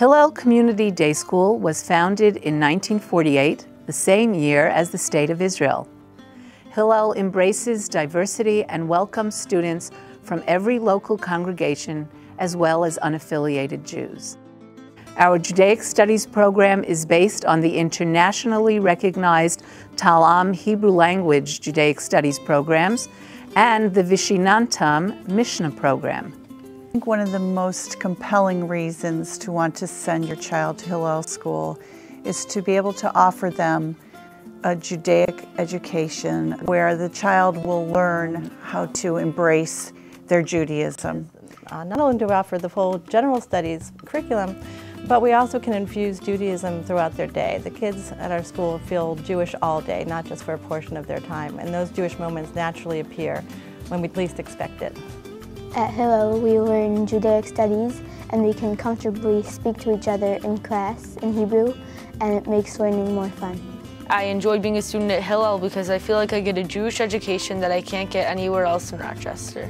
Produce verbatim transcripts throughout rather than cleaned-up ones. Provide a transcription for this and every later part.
Hillel Community Day School was founded in nineteen forty-eight, the same year as the State of Israel. Hillel embraces diversity and welcomes students from every local congregation as well as unaffiliated Jews. Our Judaic Studies program is based on the internationally recognized Tal-Am Hebrew Language Judaic Studies programs and the Vishinantam Mishnah program. I think one of the most compelling reasons to want to send your child to Hillel School is to be able to offer them a Judaic education where the child will learn how to embrace their Judaism. Uh, not only do we offer the full general studies curriculum, but we also can infuse Judaism throughout their day. The kids at our school feel Jewish all day, not just for a portion of their time, and those Jewish moments naturally appear when we least expect it. At Hillel, we learn Judaic studies, and we can comfortably speak to each other in class in Hebrew, and it makes learning more fun. I enjoy being a student at Hillel because I feel like I get a Jewish education that I can't get anywhere else in Rochester.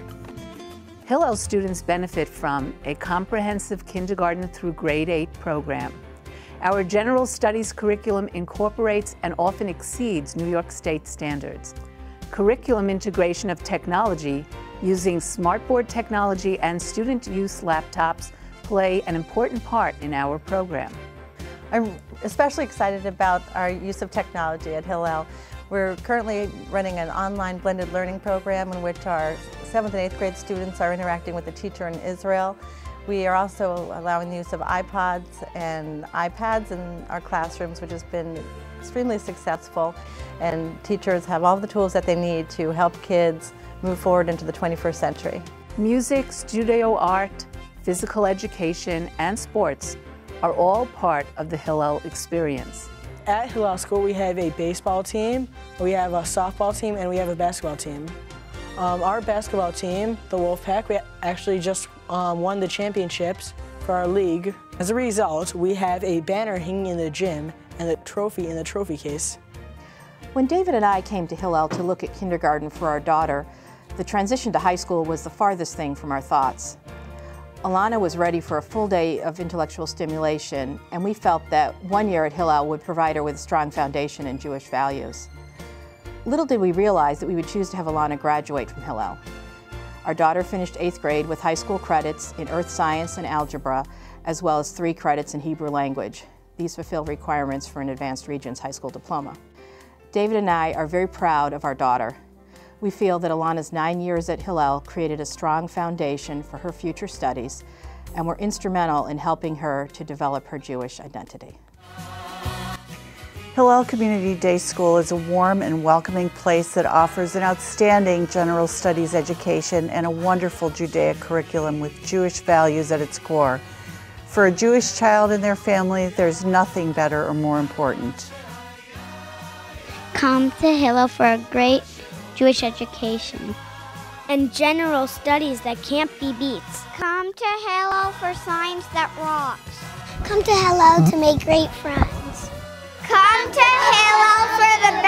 Hillel students benefit from a comprehensive kindergarten through grade eight program. Our general studies curriculum incorporates and often exceeds New York State standards. Curriculum integration of technology using smartboard technology and student use laptops play an important part in our program. I'm especially excited about our use of technology at Hillel. We're currently running an online blended learning program in which our seventh and eighth grade students are interacting with a teacher in Israel. We are also allowing the use of iPods and iPads in our classrooms, which has been extremely successful, and teachers have all the tools that they need to help kids move forward into the twenty-first century. Music, studio art, physical education, and sports are all part of the Hillel experience. At Hillel School, we have a baseball team, we have a softball team, and we have a basketball team. Um, our basketball team, the Wolfpack, we actually just um, won the championships for our league. As a result, we have a banner hanging in the gym and a trophy in the trophy case. When David and I came to Hillel to look at kindergarten for our daughter, the transition to high school was the farthest thing from our thoughts. Alana was ready for a full day of intellectual stimulation, and we felt that one year at Hillel would provide her with a strong foundation in Jewish values. Little did we realize that we would choose to have Alana graduate from Hillel. Our daughter finished eighth grade with high school credits in earth science and algebra, as well as three credits in Hebrew language. These fulfill requirements for an Advanced Regions high school diploma. David and I are very proud of our daughter. We feel that Alana's nine years at Hillel created a strong foundation for her future studies and were instrumental in helping her to develop her Jewish identity. Hillel Community Day School is a warm and welcoming place that offers an outstanding general studies education and a wonderful Judaic curriculum with Jewish values at its core. For a Jewish child and their family, there's nothing better or more important. Come to Hillel for a great Jewish education and general studies that can't be beat. Come to Hillel for science that rocks. Come to Hillel to make great friends. Come to Hillel for the